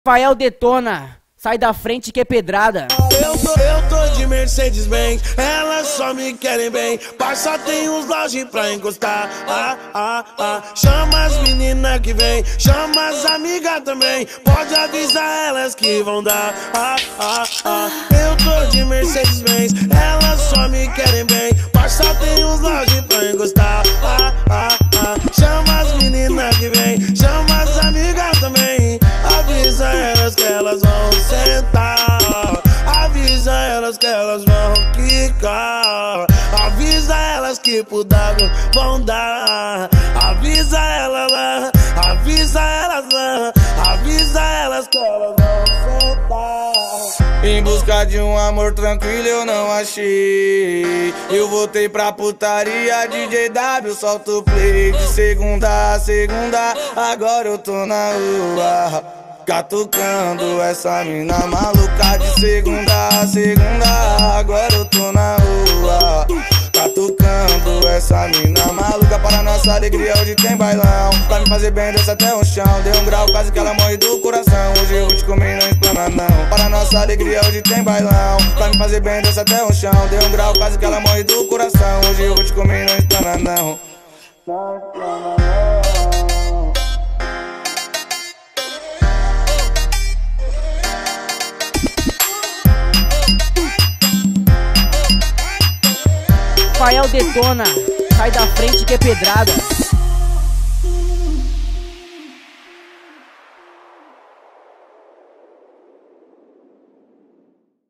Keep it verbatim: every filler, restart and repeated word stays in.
Rafael detona, sai da frente que é pedrada. Eu tô, eu tô de Mercedes-Benz, elas só me querem bem. Parça tem uns lojas pra encostar. Ah, ah, ah. Chama as meninas que vem, chama as amigas também. Pode avisar elas que vão dar. Ah, ah, ah. Eu tô de Mercedes-Benz, elas só me querem bem. Parça tem uns lojas pra encostar. Ah, ah, ah. Chama as meninas que vem, chama as amigas também. Avisa elas que elas vão sentar. Avisa elas que elas vão quicar. Avisa elas que pro W vão dar. Avisa elas lá, avisa elas lá. Avisa elas que elas vão sentar. Em busca de um amor tranquilo eu não achei. Eu voltei pra putaria, D J W solta o play. De segunda a segunda, agora eu tô na rua catucando essa mina maluca. De segunda a segunda, agora eu tô na rua catucando essa mina maluca. Para nossa alegria hoje tem bailão, pra me fazer bem desce até o chão. Deu um grau quase que ela morre do coração. Hoje eu vou te comer não explana não. Para nossa alegria hoje tem bailão, pra me fazer bem desce até o chão. Deu um grau quase que ela morre do coração. Hoje eu vou te comer não explana não. Rafael detona, sai da frente que é pedrada.